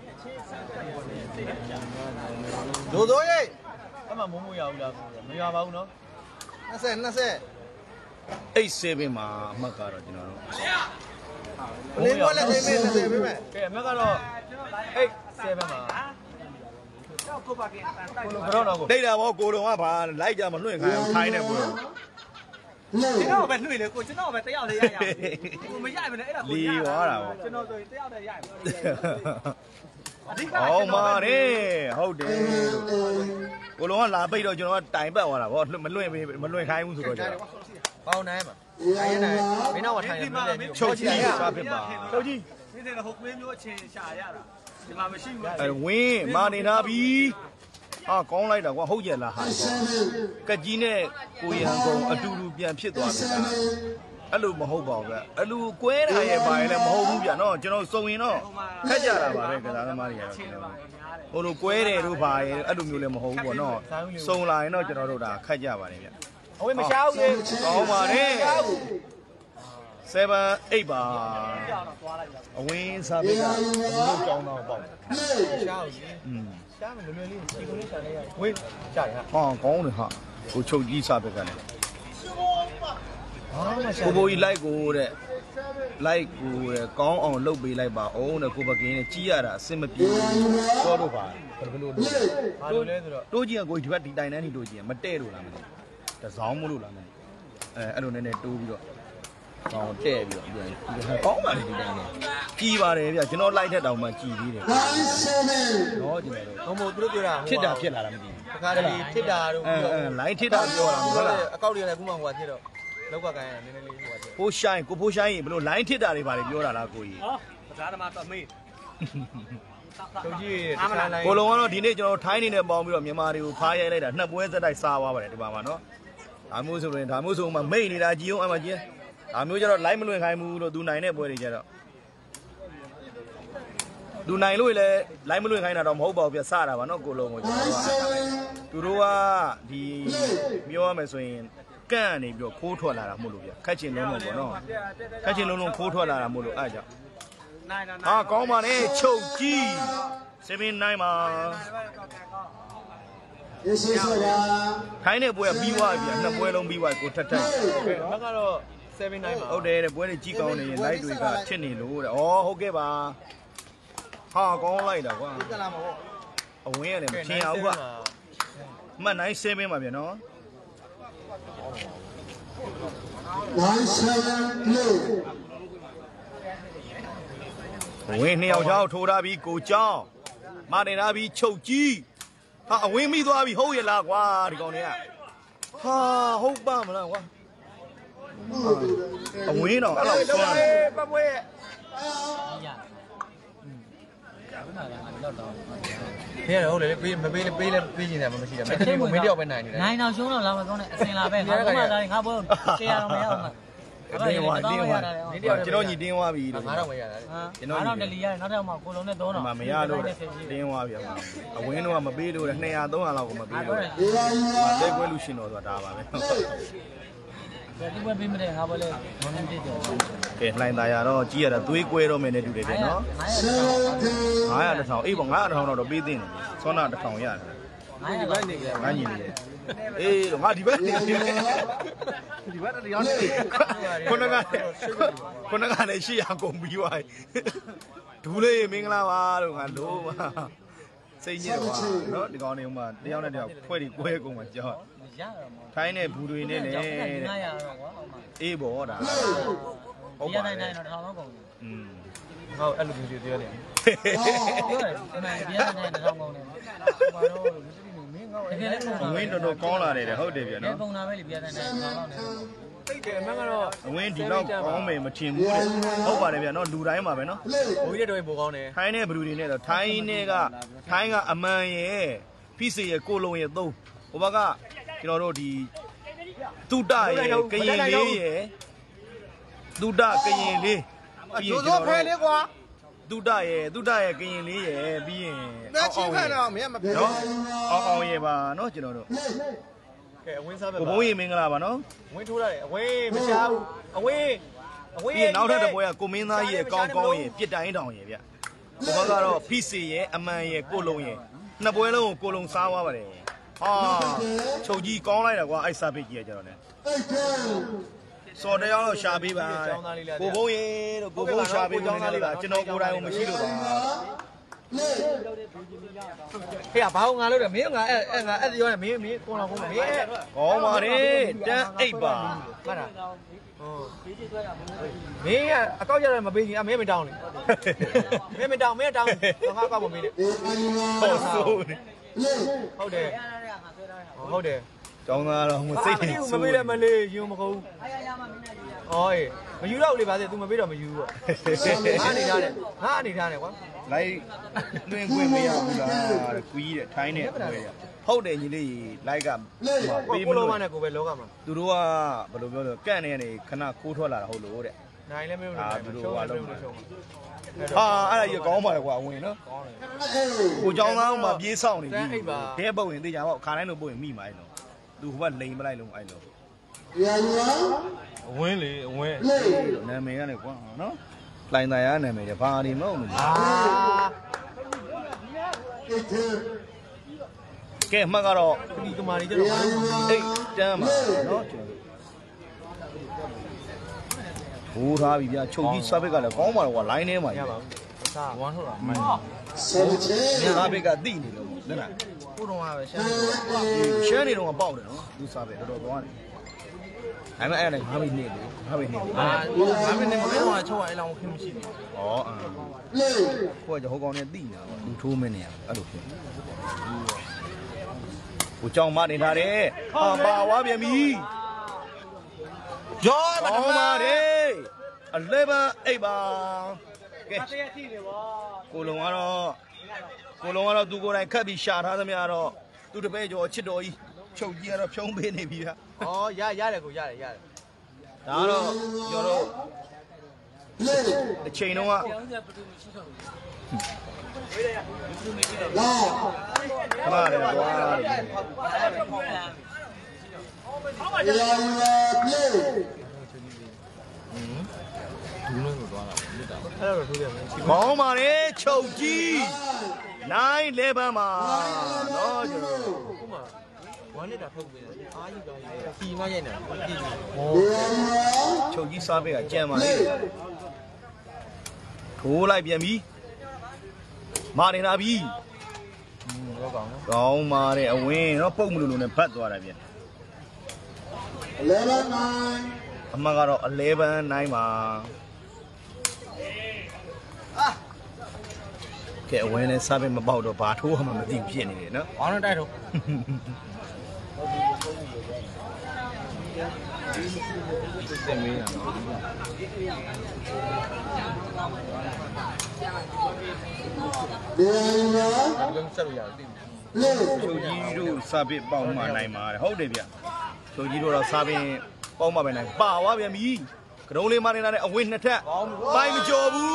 ဒိုးရေးအမှမိုးမရဘူးလားမရပါဘူးเนาะ20 8-7မှာအမှတ်ကတော့ကျွန်တော်တို့လင်းကွက်လက်သေးပေး20ပေးမယ်ကဲအမှတ်ကတော့8-7မှာကိုပါကင်ကိုလိုကတော့ကိုတိတ်တာဗောကိုတော်ကဘာလိုက်ကြမလွှင့်ခိုင်းအောင်ထိုင်းနေဘူးကျွန်တော်ပဲနှွေလေကိုကျွန်တော်ပဲတယောက်လေးရရကိုမရဘူးလေအဲ့ဒါကိုလီသွားတာဗောကျွန်တော်ဆိုရင်တယောက်တည်းရရဟုတ်ပါနဲ့ဟုတ်တယ်ကိုလုံးကလာပိတ်တော့ကျွန်တော်ကတိုင်ပတ်သွားတာဗောမလွှင့်ခိုင်းဘူးဆိုတော့ကျွန်တော်ပေါင်းနိုင်မှာနိုင်ရင်နိုင်မင်းတော့ထိုင်ရမယ်ချုပ်ကြည့်ရပါဖြစ်ပါချုပ်ကြည့်ဒီတဲ့ဟိုကွေးမျိုးအချင်းရှာရတာဒီမှာမရှိဘူးဝင်းမာနေသားပြီကောင်းလိုက်တာကွာဟုတ်ကြလားဟာကကြီးနဲ့ကိုရန်ကုန်အတူတူပြန်ဖြစ်သွားပြီအဲ့လိုမဟုတ်ပါဘူးဗျအဲ့လိုကွဲတာရဲ့ပါရင်လည်းမဟုတ်ဘူးဗျနော်ကျွန်တော်စုံရင်တော့ခက်ကြတာပါပဲကစားသမားတွေကတော့ဟိုလိုကွဲတယ်တို့ပါရင်အဲ့လိုမျိုးလည်းမဟုတ်ဘူးပေါ့နော်စုံလာရင်တော့ကျွန်တော်တို့ဒါခက်ကြပါတယ်ဗျအဝေးမရှားဘူးလေကောင်းပါတယ်7 8ပါအဝင်းစားပေးတာဘလို့ကြောင်းတော့ပေါ့ရှားဘူးရှားမယ်လွယ်လွယ်လေးစီကိုလေးရှာနေရဝေးရှားရဟာကောင်းတယ်ဟာကိုချုပ်ကြီးစားပေးကနေကိုဘိုကြီးလိုက်ကိုတဲ့ကောင်းအောင်လုပ်ပေးလိုက်ပါအောင်တဲ့ကိုပကင်းနဲ့ကြီးရတာအဆင်မပြေတော့တော့ပါဘယ်လိုလုပ်ဘာလို့လဲဆိုတော့တိုးကြီးကကိုဒီဘက်ဒီတိုင်တန်းနေတိုးကြီးကမတဲ့လို့လားမသိတစောင်းမလို့လားမသိအဲ့လိုနည်းနည်းတိုးပြီးတော့ကောင်းတဲ့ပြီးတော့ပြန်ကောင်းပါလေဒီတိုင်နဲ့ကြီးပါတယ်ဗျကျွန်တော်လိုက်တဲ့တောင်မှကြီးသေးတယ်နော်ကျွန်တော်တို့သူတို့ပြောတာဖြစ်လာတာမသိဘူးတခါတည်းဖြစ်တာတို့လိုင်းထစ်တာပြောတာဟုတ်လားအကောက်တွေလည်းခုမှဟိုဖြစ်တော့လောက်ကကိုင်းရနည်းနည်းလေးဟိုဖြစ်ဖိုးရှိုင်းဘယ်လိုလိုင်းထစ်တာတွေပါလေပြောတာလားကိုကြီးပဇာသမားတော့မေးတို့ကြီးကိုလုံးကတော့ဒီနေ့ကျွန်တော်ထိုင်းနေနဲ့ပေါင်းပြီးတော့မြန်မာတွေကိုဖားရိုက်လိုက်တာနှစ်ပွဲစက်တိုက်စားသွားပါတယ်ဒီပါမှာနော်ဒါမျိုးဆိုမှမိတ်နေတာကြည်အောင်အမှကြီးဒါမျိုးကျတော့ live မလွှင့်ခိုင်းဘူးလို့သူနိုင်တဲ့ပွဲတွေကျတော့သူနိုင်လို့လည်း live မလွှင့်ခိုင်းတာတော့မဟုတ်ပါဘူးပြစတာပါနော်ကိုလုံးကိုကျွန်တော်ကသူတို့ကဒီပြောရမယ်ဆိုရင်ကန့်နေပြီးတော့ခိုးထွက်လာတာမဟုတ်လို့ပြခက်ချင်လုံးပေါ့နော်ခက်ချင်လုံးခိုးထွက်လာတာမဟုတ်လို့အဲ့ကြောင့်ဟာကောင်းပါနဲ့ချုပ်ကြီး7-9ပါခိုင်းတဲ့ပွဲပြီးသွားပြီနှစ်ပွဲလုံးပြီးသွားကိုထက်ဘက်ကတော့7-9ပါဟုတ်တယ်တဲ့ပွဲတွေကြီးကောင်းနေရင် light တွေကထစ်နေလို့တဲ့ဩဟုတ်ကဲ့ပါဟာကောင်းလိုက်တာကွာကလာမှာပေါ့အဝင်းရတယ်မထင်အောင်ကွာမှတ်နိုင်7ပါဗျာနော်ဝင်းနှစ်ယောက်ချောင်းထိုးထားပြီးကိုကျောင်းမနေထားပြီးချုပ်ကြီးဟာအဝင်းမိသွားပြီဟုတ်ရလားကွာဒီကောင်တွေကဟာဟုတ်ပါမလားကွာအဝင်းတော့အဲ့လောက်ဆွမ်းတယ်ပပွဲဖေးရဟုတ်လေပေးမပေးပေးလဲပေးနေတယ်မရှိတာမင်းမင်းတယောက်ပဲနိုင်နေတယ်နိုင်တော့ရှုံးတော့လာမကောင်းနဲ့အစင်လာပဲငါကမှလာငါပွဲရှယ်ရတော့မရအောင်မှာတင်းဝါကျွန်တော်ညီတင်းဝါပြီလို့9000ပဲရတာကျွန်တော်9000တလီရတယ်နောက်တော့မှကိုလုံးနဲ့3000 မရလို့တင်းဝါပြီအဝင်းတော့မပေးလို့200 300လောက်ကိုမပေးလို့လက်ကွဲလူရှင်တော်ဆိုတာဒါပါပဲဒီဘက်ပေးမတဲ့ငါဘလဲဘာမှမဖြစ်တော့ကဲလှိုင်သားရတော့ကြီးရတာသွေးကွဲတော့မယ်နဲ့တူတယ်တဲ့နော်900 1000အေးပေါ့900 1000တော့ပေးသိနေတယ်ဆောနာ1000ရတယ်ဒီဘက်နေကြငါညီနေတယ်အေးငါဒီဘက်နေဒီဘက်တရားနေခုနကလည်း800ကုန်ပြီးသွားဒူးလေးမင်္ဂလာပါလို့ငါလို့ပါစိတ်ညစ်သွားနော်ဒီကောင်နေဥမာတယောက်နဲ့တယောက်ဖွဲ့ပြီးကွဲကုန်မှာကြောက်ထိုင်းနဲ့ဘူးတွေနဲ့လေအေးဘောဒါဟုတ်ပါနိုင်တော့1000လောက်ကုန်တယ်ဟောအဲ့လိုမျိုးပြောနေပြောတယ်အမှန်ပြန်နိုင်1000ကုန်တယ်ဘာလို့မင်းငါ့တကယ်လည်းဝင်းတော်ကောင်းလာတယ်ဟုတ်တယ်ဗျာနော်ကုန်တာပဲလေပြန်နိုင်1000လောက်နဲ့တိတ်တယ်အမှန်ကတော့ဝင်းဒီလောက်ကောင်းမယ်မထင်ဘူးတဲ့ဟုတ်ပါတယ်ဗျာနော်လူတိုင်းပါပဲနော်ဘိုးကြီးတဲ့တော်ပိုကောင်းတယ်ထိုင်းနဲ့ဘလူတွေနဲ့တော့ထိုင်းကအမှန်ရဲ့ဖိစေရဲ့ကိုလုံးရဲ့3ဟိုဘက်ကကျွန်တော်တို့ဒီတုဒရဲ့ကရင်လေးရဲ့တုဒကရင်လေးပြီးရင်ကျွန်တော်တို့တုဒရဲ့ကရင်လေးရဲ့ပြီးရင်အောင်အောင်ရဲ့နော်အောင်ရဲ့ပါနော်ကျွန်တော်တို့ကဲအဝင်းစားပဲဘုံရင်မင်္ဂလာပါနော်ဝင်းထိုးရတယ်အဝင်းမရှားဘူးအဝင်းပြီးနောက်ထပ်တစ်ပွဲကကိုမင်းသားရဲ့ကောင်းကောင်းရဲ့ပြစ်တိုင်းတောင်ရဲ့ဗျဟိုဘက်ကတော့ဖိစေရဲ့အမှန်ရဲ့ကိုလုံးရဲ့နှစ်ပွဲလုံးကိုလုံးစားသွားပါတယ်ဟာချုပ်ကြီးကောင်းလိုက်တာကွာအဲ့စားပိတ်ကြီးကကျတော့လေစော်တရားတော့ရှာပေးပါကိုဘုံရေတို့ကိုဘုံရှာပေးကြောင်းသားလေးပါကျွန်တော်ကိုယ်တိုင်ကိုမရှိလို့ပါဟေ့ဘာငါလို့လဲမင်းငါအဲ့ပြောနေမင်းကိုတော်ကိုမင်းကောင်းပါတယ်တန်းအိပ်ပါမှတ်တာမင်းကအကောက်ရတယ်မပေးရင်မင်းမတောင်းလေမင်းမတောင်းငါကောက်မပေးနဲ့ဟုတ်ဆိုးဟုတ်တယ်ဟုတ်တယ်ကျောင်းသားတော့မစိတ်မပေးတယ်မလေးယူမကုန်အော်မယူတော့လေပါစေ तू မပေးတော့မယူတော့ငါအနေထားတယ်ကွာလိုက်တွင်ခွင့်မရဘူးလားကွီးတဲ့ထိုင်းတဲ့ပွဲရဟုတ်တယ်ညီလေးလိုက်ကပေးမလို့နဲ့ကိုပဲလောကမှာသူတို့ကဘယ်လိုပြောလဲကန့်နေနေခဏခိုးထွက်လာတာဟုတ်လို့တဲ့နိုင်လည်းမလို့နိုင်သူတို့ကလုံးဟာအဲ့ဒါကြီးကောင်းပါလေကွာဝင်နော်ကိုကျောင်းသားမှပြေးဆောင်နေပြီတဲပုတ်ရင်သိကြပါခါတိုင်းလို့ပုတ်ရင်မိမှာအဲ့တော့သူဟိုကလိန်မလိုက်လုံးအဲ့လိုအဝင်းလေအဝင်းနာမည်ကလည်းကွာနော်လိုင်သားရနာမည်တွေဘာတွေမဟုတ်ဘူးကဲမှတ်ကတော့ဒီကမာကြီးကျတော့အိတ်တန်းပါနော်ကျွန်တော်ဘူထားပြီဗျာချုပ်ကြီးစားဘက်ကလည်းကောင်းပါတော့ကွာလိုင်းထဲမှာရပါဘူးစားဝမ်းထုတ်တာမှန်စားဘက်ကတိနေလို့ဟုတ်လားကိုတော့ပဲရှမ်းနေတော့ပေါက်တယ်နော်သူစားပဲတော်တော်သွားတယ်အဲ့မဲ့အဲ့ဒါ5မိနစ်လေ5မိနစ်လေ 5မိနစ်မင်းတော့ချုပ်အဲ့လောက်ခင်မရှိဘူးဩကိုကဟိုကောင်နဲ့တိနေတာပေါ့လူထိုးမနေရအဲ့လိုဖြစ်ကိုကြောင်မနေထားတယ်ဟာပါဝါပြန်ပြီရောပါပါတယ်11 8ပါကဲကိုလုံးကတော့သူကိုယ်တိုင်ခတ်ပြီးရှာထားသမျှတော့သူတပည့်ကျော်ချစ်တော်ကြီးချုပ်ကြီးကတော့ဖြုံးပေးနေပြီဗျာဩရတယ်ကိုရတယ်ဒါကတော့ကျွန်တော်တို့အချိန်တော့ကလာတယ်ကွာအဲ့တော့ထိုးတယ်မောင်းပါလေချုပ်ကြီး9 11မှာနော်ကျွန်တော်ဝမ်းနေတာထုတ်ပေးတယ်အားကြီးကောင်းတယ်ခီမရိုက်နေတာခီချုပ်ကြီးစားပေးကကြံပါလေထိုးလိုက်ပြန်ပြီမာနေတာပြီတော့ကောင်းနော်ကောင်းပါတယ်အဝင်းတော့ပုတ်မလို့လို့နဲ့ဘတ်သွားတာပြန် 11 9 အမှကတော့11 9ပါကဲအဝင်းနဲ့စားပေးမပေါက်တော့ဘာထိုးမှမသိဖြစ်နေတယ်နော်အောင်းတိုက်တော့တင်မေးရအောင်ဆက်လို့ရတယ်ချုပ်ကြီးတို့စားပေးပေါက်မှနိုင်ပါတယ်ဟုတ်တယ်ဗျချုပ်ကြီးတို့တော့စားပေးပေါက်မှပဲနိုင်ပါသွားပြန်ပြီကတုံးလေးမနေတာနဲ့အဝင်းနှစ်ထပ်ပိုင်းမကျော်ဘူး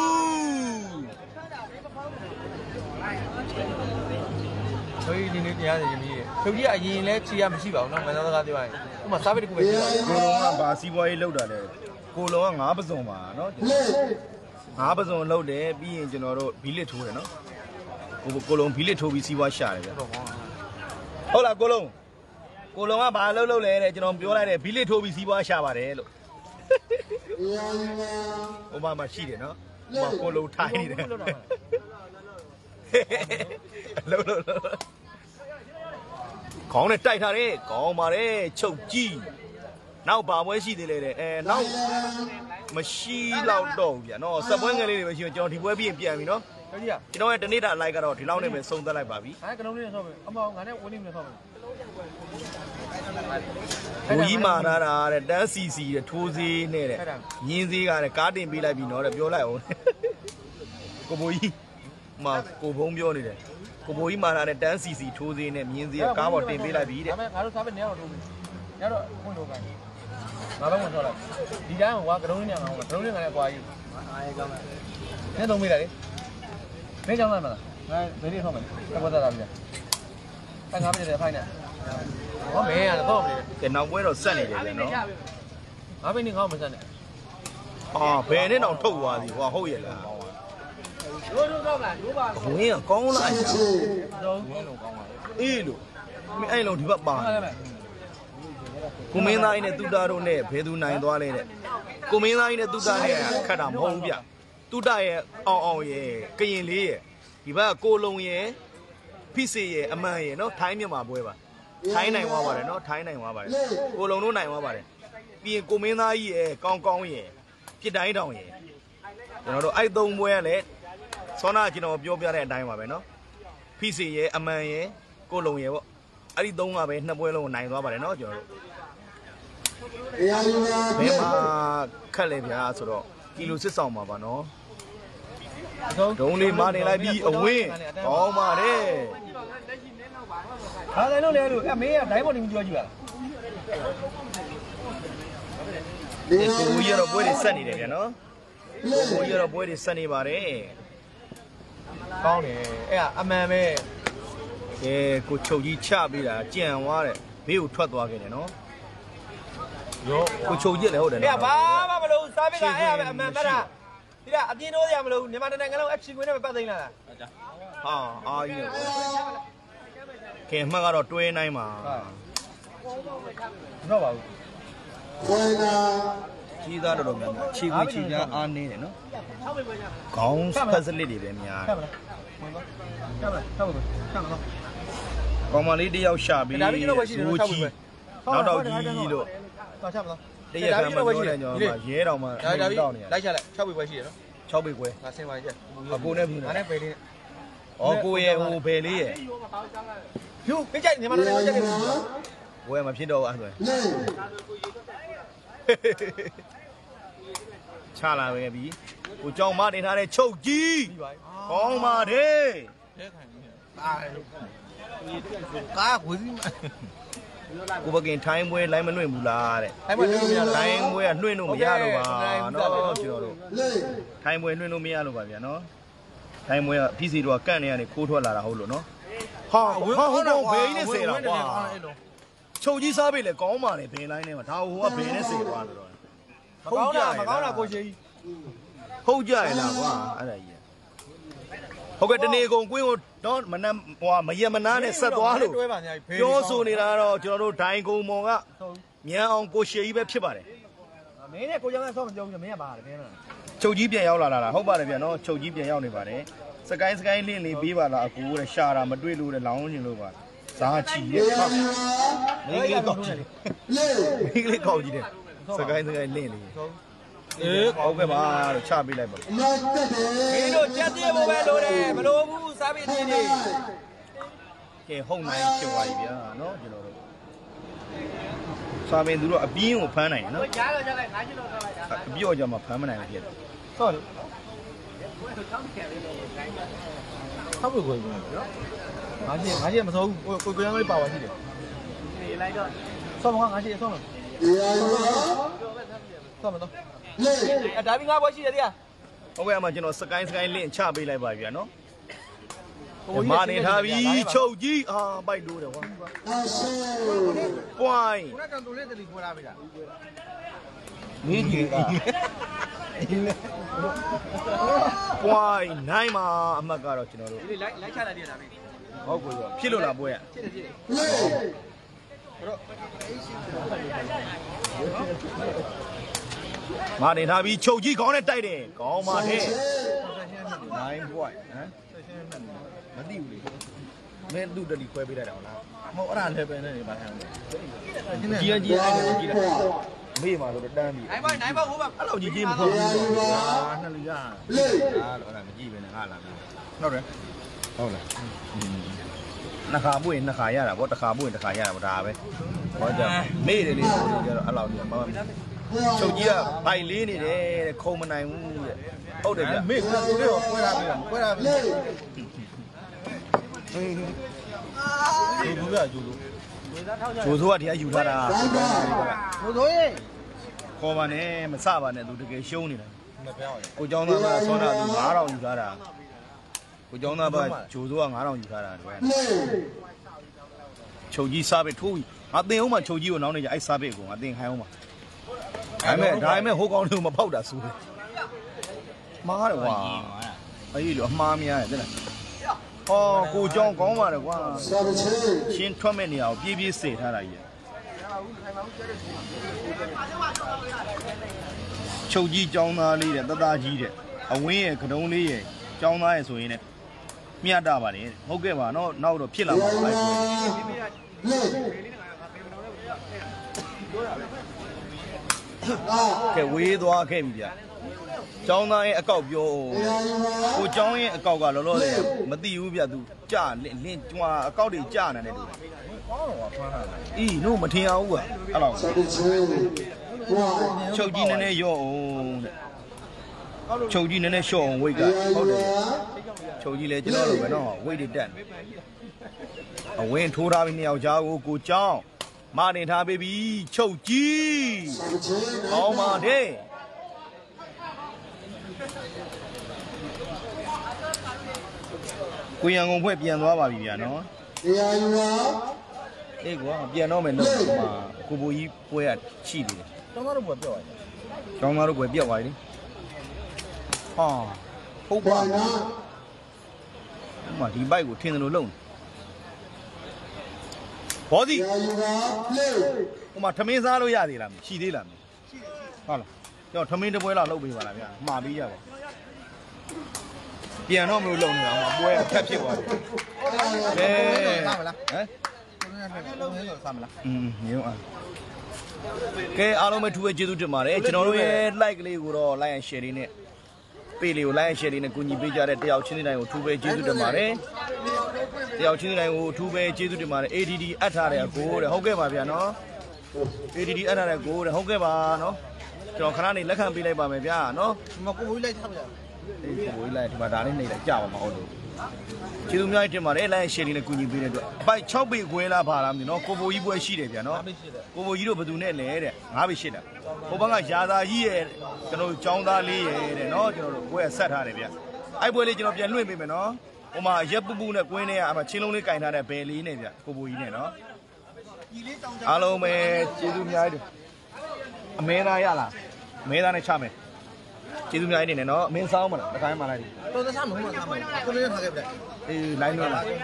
ချုပ်ကြီးဒီနေ့တရားစီရင်ပြီးချုပ်ကြီးကအရင်လဲချီရမရှိပါဘူးနော်မင်းသားစကားပြောရင်ဥမာစားပေးတခုပဲရှိပါတယ်ကိုလုံးကဘာစီးပွားရေးလုပ်တာလဲကိုလုံးက9ပစုံပါနော်9ပစုံလုပ်တယ်ပြီးရင်ကျွန်တော်တို့ဘီလစ်ထိုးတယ်နော်ကိုလုံးဘီလစ်ထိုးပြီးစီးပွားရှာတယ်ဗျဟုတ်လားကိုလုံးကဘာလုပ်လဲတဲ့ကျွန်တော်ပြောလိုက်တယ်ဘီလစ်ထိုးပြီးစီးပွားရှာပါတယ်လို့ဟိုမှာမရှိတယ်နော်ဟိုမှာကိုလုံးထိုင်းနေတယ်လို့ခေါင်းနဲ့တိုက်ထားတယ်ကောင်းပါတယ်ချုပ်ကြီးနောက်ဘာပွဲရှိသေးလဲတဲ့နောက်မရှိတော့တော့ဗျာနော်စက်ပွဲငယ်လေးတွေပဲရှိကျွန်တော်ဒီပွဲပြီးရင်ပြန်ပြီနော်ကျွန်တော်ရဲ့တနေ့တာ like ကတော့ဒီလောက်နဲ့ပဲဆုံးသက်လိုက်ပါပြီကနုံးလေးဆော့ပဲအမောင်ငါနဲ့ဝင်းနေမဆော့ပဲဘူကြီးမာထားတာတဲ့တန်းစီစီတဲ့ထိုးစေးနဲ့တဲ့ညင်းစေးကတဲ့ကားတင်ပေးလိုက်ပြီနော်တဲ့ပြောလိုက်အောင်ကိုဘူကြီးမှာကိုဘုံပြောနေတယ်ကိုဘိုးကြီးမာလာနဲ့တန်းစီစီထိုးသေးနဲ့မြင်းစီကကားပေါ်တင်ပေးလိုက်ပြီတဲ့ဒါပေမဲ့ငါတို့စားပဲနေတော့ထိုးပြီညတော့ခွင့်လို့ကန်ငါပဲဝင်တော့လိုက်ဒီတိုင်းကကတုံးနေငါကတုံးနေငါလည်းကွာကြီးအားရကောင်းတယ်နဲ့သုံးမိလိုက်လေမင်းကြောင်းလိုက်မလားငါဘယ်နည်းထောက်မလဲတက်သွားတာပြီအဲ့ငါပဲတဲ့ဖိုင်နဲ့ဟောမင်းကတော့မနေကဲနောက်ပွဲတော့ဆက်နေတယ်ဗျနော်ငါပဲနေငါ့မစနဲ့အာဘယ်နဲ့တော့ထုတ်သွားသည်ဟွာဟုတ်ရဲ့လားတို့တော့လားတို့ပါဝင်းကကောင်းလိုက်တော့ဝင်းလုံးကောင်းပါအေးလို့မင်းအဲ့လုံးဒီဘက်ပါဟုတ်တယ်ကိုမင်းသားကြီးနဲ့တူတာတို့နဲ့ဘယ်သူနိုင်သွားလဲတဲ့ကိုမင်းသားကြီးနဲ့တူတာနဲ့ခတ်တာမဟုတ်ဘူးဗျတူတာရဲ့အောင်ရဲ့ကရင်လေးရဲ့ဒီဘက်ကကိုလုံးရဲ့ဖိစေရဲ့အမှန်ရဲ့နော်ထိုင်းမြန်မာပွဲပါထိုင်းနိုင်သွားပါတယ်နော်ထိုင်းနိုင်သွားပါတယ်ကိုလုံးတို့နိုင်သွားပါတယ်ပြီးရင်ကိုမင်းသားကြီးရဲ့ကောင်းရဲ့ပြစ်တိုင်းတောင်ရဲ့ကျွန်တော်တို့အဲ့သုံးပွဲကလည်းစောနာကျွန်တော်ပြောပြတဲ့အတိုင်းပါပဲနော်ဖိစေရဲ့အမှန်ရဲ့ကိုလုံးရဲ့ပေါ့အဲ့ဒီသုံးကပဲနှစ်ပွဲလုံးနိုင်သွားပါတယ်နော်ကျွန်တော်တို့ဘယ်မှာခက်လဲဗျာဆိုတော့ကီလိုစစ်ဆောင်ပါပါနော်ဒုံလေးမာနေလိုက်ပြီးအဝင်းကောင်းပါတယ်ဟာတယ်လို့လေလို့အမေကဒိုင်းပေါ်နေကြွားကြည့်ရလားဒီကိုကြီးကတော့ပွဲတွေဆက်နေတယ်ဗျာနော်ကိုကြီးကတော့ပွဲတွေဆက်နေပါတယ်ကောင်းတယ်အဲ့ဒါအမှန်ပဲကဲကိုချုပ်ကြီးချပေးတာကြံသွားတယ်ဘေးကိုထွက်သွားခဲ့တယ်နော်ရောကိုချုပ်ကြီးလည်းဟုတ်တယ်အဲ့နော်ဘာမှမလုပ်စားပစ်ကအဲ့ဒါပဲအမှန်မှတ်တာဒီကအပြင်းတော့ရမလို့မြန်မာနိုင်ငံလုံး FC ခွင်းနဲ့ပတ်သိမ်းလာတာဟာအာကြီးလေကဲမှတ်ကတော့တွဲနိုင်မှာတော့ပါဘူးကြီးသားတော်များများခြေခွေခြေချမ်းအားနေတယ်နော်ခေါင်းဖက်စလစ်တွေပဲများဆက်မလားဆက်မလားဆက်မလားဆက်မလားကောင်မလေးတယောက်ရှာပြီးဒါပြီးတော့ပဲရှိတယ်နော်ကြီးနောက်တော့ကြီးလို့တော့ဆက်မလားတရက်ကမှပြောတယ်ကျွန်တော်ရဲတော်မှာဒါပြီးတောက်နေရလိုက်ချလိုက်6ပြီပဲရှိတယ်နော် 6ပေခွဲငါဆင်းပါကြည့်အကိုနဲ့ဘူးငါနဲ့ပဲလေးဩကိုရဲ့ဟိုဘယ်လေးရဲ့ယူပြကြိုက်မြန်မာနိုင်ငံကြိုက်တယ်ဘွယ်မဖြစ်တော့ဘူးအဲ့ဆိုရင်ချလာပဲပြီကိုကြောင်မတင်ထားတဲ့ချုပ်ကြီးကောင်းပါတယ်လဲခံနေကားဝီးမကိုဘကင်ထိုင်းပွဲလိုင်းမလွင့်ဘူးလားတဲ့အဲ့မှာတွေ့ရလားထိုင်းပွဲကလွင့်လို့မရတော့ပါနော်ကျွန်တော်တို့ထိုင်းပွဲလွင့်လို့မရလို့ပါဗျာနော်ထိုင်းပွဲကဖိစီတို့ကကန့်နေရနေခိုးထွက်လာတာဟုတ်လို့နော်ဟာဟုတ်တော့ဘယ်ကြီးနဲ့ဆယ်တာကွာချုပ်ကြီးစားပြီလေကောင်းပါလေဘယ်လိုင်းနဲ့မှာဒါဟိုကဘယ်နဲ့ဆယ်သွားလို့တော့မကောင်းတာကိုရှိကြီးဟုတ်ကြရလားကွာအဲ့ဒါကြီးဟုတ်ကဲ့တနေကုန်ကွင်းကိုတော့မနဟိုမရမနာနဲ့ဆက်သွားလို့ပြောဆိုနေတာတော့ကျွန်တော်တို့ဒိုင်ကုံမော်ကမြန်အောင်ကိုရှေကြီးပဲဖြစ်ပါတယ်မင်းနဲ့ကိုကျောင်းကဆော့မပြောဘူးမင်းကပါတယ်မင်းလားချုပ်ကြီးပြန်ရောက်လာတာဟုတ်ပါတယ်ဗျာနော်ချုပ်ကြီးပြန်ရောက်နေပါတယ်စကိုင်းလင်းလေးပေးပါလားအကူတဲ့ရှာတာမတွေ့လို့တဲ့လောင်းချင်လို့ပါဇာချီရဲ့မင်းကလေးကောက်ကြည့်မင်းကလေးကောက်ကြည့်တယ်စကိုင်းလင်းလေးဟုတ်ကဲ့ပါလို့ချပေးလိုက်ပါမင်းတို့ကြက်သေးဖို့ပဲလိုတယ်မလိုဘူးစားပြီးတင်းနေကဲဟုတ်နိုင်ဖြစ်သွားပြီဗျာနော်ကျွန်တော်တို့စာပင်သူတို့အပြင်းကိုဖမ်းနိုင်နော်ကြားတော့ကြားလိုက်ငါးချစ်တော့ထားလိုက်တာအပြော့ကြမှာဖမ်းမနိုင်ဘူးဖြစ်တယ်ဆော့လို့ဆော့ဖို့ကိုနော်ငါးချစ်မစိုးဘူးကိုကျောင်းလေးပါပါရှိတယ်နေလိုက်တော့ဆော့မငါးချစ်ဆော့လို့ဆော့မတော့အဲ့ဒါပြီးငါဘွားရှိတယ်တရားဟုတ်ကဲ့အမကျွန်တော်စကိုင်းလင့်ချပေးလိုက်ပါဗျာနော်မာနေထားပြီချုပ်ကြီးအာပိုက်လို့တယ်ကွာပွိုင်းခုနကတော်လေးတလီခေါ်လာပြီလားမင်းကြီးပွိုင်းနိုင်မှာအမှတ်ကတော့ကျွန်တော်တို့ဒီလိုက်ချလိုက်တယ်ဒါပဲဟုတ်ကိုရောဖြစ်လို့လားပွဲရဖြစ်တယ်မာနေထားပြီချုပ်ကြီးခေါင်းနဲ့တိုက်တယ်ခေါင်းမာတဲ့နိုင်ပွိုင်းဟမ်မသိဘူးလေမင်းသူ့တလီခွဲပေးလိုက်တာဟုတ်လားမဟုတ်အဲ့ဒါလည်းပဲနေပါခံတယ်ကြီးရကြီးအဲ့လိုကြီးတယ်မေးမှာဆိုတော့တန်းပြီနိုင်ပါဟိုပါအဲ့လိုကြီးမဟုတ်ဘူးနှစ်လူရအဲ့လိုအဲ့ဒါမကြည့်ပဲနဲ့ငါလာပြီဟုတ်တယ်ဟုတ်လားနှစ်ခါပွင့်နှစ်ခါရတာဗောတစ်ခါပွင့်တစ်ခါရတာဗောဒါပဲဟောကြမေးတယ်လေဆိုတော့အဲ့လိုကြီးမဟုတ်ချုပ်ကြီးကဘိုက်လေးနေတယ်တဲ့ခုံမနိုင်ဘူးတဲ့ဟုတ်တယ်ဗျမေးကသူတို့ကွဲလာပြီကွဲလာပြီဘူးပြကျိုးလို့ဂျိုဆိုကတရားယူထားတာဘိုးတို့ရေခေါ်ပါနဲ့မစပါနဲ့သူတကယ်ရှုံးနေတာမပြောင်းရကိုကျောင်းသားကဆောနာသူ9000ယူထားတာကိုကျောင်းသားကဂျိုဆိုက9000ယူထားတာတွေ့ချုပ်ကြီးစားပဲထိုးငါတင်အောင်မှချုပ်ကြီးကိုနောင်းနေကြအဲ့စားပဲကိုငါတင်ခိုင်းအောင်ပါဒါပေမဲ့ဟိုကောင်တို့မဖောက်တာဆိုတယ်မားတယ်ကွာအေးလို့အမှားများတယ်တဲ့လားဟောကိုကျောင်းကောင်းပါတယ်ကွာရှင်းထွက်မဲ့နေရာကိုပြေးပြေးစေထားတာကြီးချုပ်ကြီးကျောင်းသားလေးတဲ့တသားကြီးတဲ့အဝင်းရဲ့ကတုံးလေးရဲ့ကျောင်းသားရဲ့ဆိုရင်လည်းမြတ်တာပါလေဟုတ်ကဲ့ပါနော်နောက်တော့ဖြစ်လာပါမယ်ကဲဝေးသွားခဲ့ပြီဗျကျောင်းသားရဲ့အကောက်ပြောကိုကျောင်းရဲ့အကောက်ကလောလောဆယ်မသိဘူးဗျသူကြလင်းကျွာအကောက်တွေကြနေတယ်လို့ကောင်းတော့ဖမ်းတာအေးတို့မထင်အောင်ကွာအဲ့လောက်ချုပ်ကြီးနည်းနည်းရော့အောင်တဲ့ချုပ်ကြီးနည်းနည်းရှော့အောင်ဝိတ်ကဟုတ်တယ်ချုပ်ကြီးလဲကျွန်တော်လိုပဲနော်ဝိတ်တွေတက်အဝင်းထိုးထားပြီးနှစ်ယောက်ကြားကိုကျောင်းမတင်ထားပေးပြီချုပ်ကြီးကောင်းပါတယ်ကိုရန်ကုန်ဖွဲ့ပြန်သွားပါပြီဗျာနော်တရားယူပါအေးကွာပြန်တော့မယ်လို့မှာကိုဘိုကြီးပွဲကရှိနေတယ်ကျောင်းသားတို့ဘယ်ပြောက်ရလဲကျောင်းသားတို့ပွဲပြက်သွားပြီဟာဟုတ်ပါဘူးဒီဘိုက်ကိုထင်းတယ်လို့လုံဘောစီတရားယူပါလေဟိုမှာထမင်းစားလို့ရသေးလားရှိသေးလားဟုတ်လားကျွန်တော်ထမင်းတစ်ပွဲလောက်လုပ်ပေးပါလားဗျာမှာပြီးရပါပြန်တော့မလို့လုံနေတာဟိုပွဲကဖက်ဖြစ်သွားတယ်စားမလားဟမ်လုံးဟင်းဆိုစားမလားမျိုးအားကဲအားလုံးပဲထူးပဲကျေးဇူးတင်ပါတယ်ကျွန်တော်တို့ရဲ့ like လေးကိုတော့ like and share လေးနဲ့ပေးလေးကို like and share လေးနဲ့ကူညီပေးကြတဲ့တယောက်ချင်းတိုင်းကိုထူးပဲကျေးဇူးတင်ပါတယ်တယောက်ချင်းတိုင်းကိုထူးပဲကျေးဇူးတင်ပါတယ် ADD အပ်ထားတဲ့အကိုတဲ့ဟုတ်ကဲ့ပါဗျာနော် ADD အပ်ထားတဲ့ကိုတဲ့ဟုတ်ကဲ့ပါနော်ကျွန်တော်ခဏနေလက်ခံပေးလိုက်ပါမယ်ဗျာနော်ဒီမှာကိုဘိုးကြီးလိုက်ထားပြရအေးကိုဘိုးကြီးလိုက်ဒီမှာဒါလေးနေလိုက်ကြာပါမဟုတ်လို့ကျေးဇူးများတင်ပါတယ် like and share လေးနဲ့ကူညီပေးတဲ့အတွက်အပိုက်6ပေခွဲလားပါလားမသိနော်ကိုဘိုးကြီးပွဲရှိတယ်ဗျာနော်ကိုဘိုးကြီးတို့ဘယ်သူနဲ့လဲတဲ့9ပေရှိတယ်ဟိုဘက်ကရာသာကြီးရဲ့ကျွန်တော်ចောင်းသားလေးရဲ့တဲ့နော်ကျွန်တော်တို့ပွဲဆက်ထားတယ်ဗျအဲ့ပွဲလေးကျွန်တော်ပြန်လွှင့်ပေးမယ်နော်ဟိုမှာရက်ပူပူနဲ့ကွင်းထဲကအမချင်းလုံးလေးကင်ထားတဲ့ဘယ်လေးနဲ့ဗျကိုဘိုးကြီးနဲ့နော်အားလုံးပဲကျေးဇူးများတယ်အမဲသားရလားအမဲသားနဲ့ချမယ်ကျေးဇူးများနေတယ်နော်အမင်းစားအောင်မလားတခိုင်းမှလိုက်ဒီတော်သားစားမဟုတ်မှစားမယ်ကိုလေးထားခဲ့ပြအေးလိုင်းတော့လား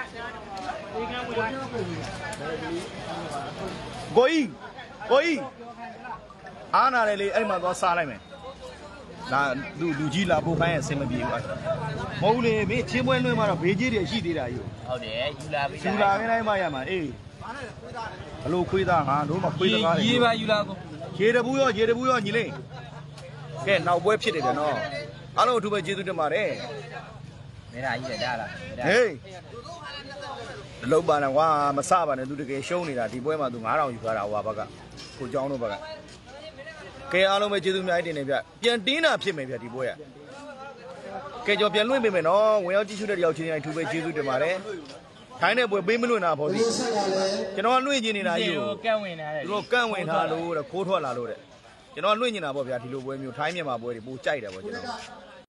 ကိုကြီးအားနာတယ်လေအဲ့မှာသွားစားလိုက်မယ်ဒါလူကြီးလာဖို့ခိုင်းရအဆင်မပြေဘူးအဲ့မဟုတ်လေမင်းချင်းပွဲလွှဲမှာတော့ဘေးကြီးတွေရှိသေးတာယူဟုတ်တယ်ယူလာပြီယူလာခိုင်းတိုင်းမှရမှာအေးဘလို့ခွေးသားငါတို့မှခွေးတကားရေးပါယူလာကိုရေတဘူးရောညီလေးကဲနောက်ပွဲဖြစ်တယ်တဲ့နော်အားလုံးအထူးပဲကျေးဇူးတင်ပါတယ်နေရာကြီးတယ်ဒါလားဟေးလုံးပါနဲ့ကွာမစပါနဲ့သူတကယ်ရှုံးနေတာဒီပွဲမှာသူ9000ယူထားတာဟိုဘက်ကကိုကျောင်းတို့ဘက်ကကဲအားလုံးပဲကျေးဇူးများတင်နေဗျပြန်တင်းတာဖြစ်မယ်ဗျဒီပွဲကကဲကြော်ပြန်လွှင့်ပေးမယ်နော်ဝင်ရောက်ကြည့်ရှုတဲ့တယောက်ချင်းတိုင်းအထူးပဲကျေးဇူးတင်ပါတယ်ထိုင်းတဲ့ပွဲပေးမလွှင့်တာပေါ့ဒီကျွန်တော်ကလွှင့်ကျင်နေတာကြီးကိုကန့်ဝင်ထားတယ်သူတို့ကန့်ဝင်ထားလို့တဲ့ခိုးထွက်လာလို့တဲ့ကျွန်တော်လွှင့်ကျင်တာပေါ့ဗျာဒီလိုပွဲမျိုးထိုင်းမြန်မာပွဲတွေပိုကြိုက်တယ်ပေါ့ကျွန်တော်